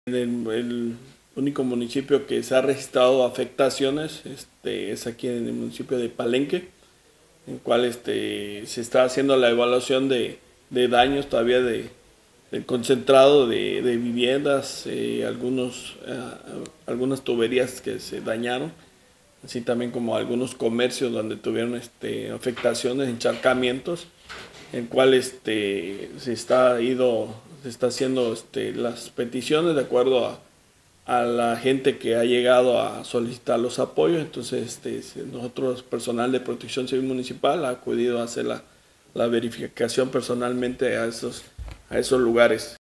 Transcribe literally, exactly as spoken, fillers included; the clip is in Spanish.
El, el único municipio que se ha registrado afectaciones este, es aquí en el municipio de Palenque, en el cual este, se está haciendo la evaluación de, de daños todavía de, del concentrado de, de viviendas, eh, algunos, eh, algunas tuberías que se dañaron, así también como algunos comercios donde tuvieron este, afectaciones, encharcamientos, en el cual este, se está ido, se está haciendo este, las peticiones de acuerdo a, a la gente que ha llegado a solicitar los apoyos. Entonces este, nosotros, personal de protección civil municipal, ha acudido a hacer la, la verificación personalmente a esos, a esos lugares.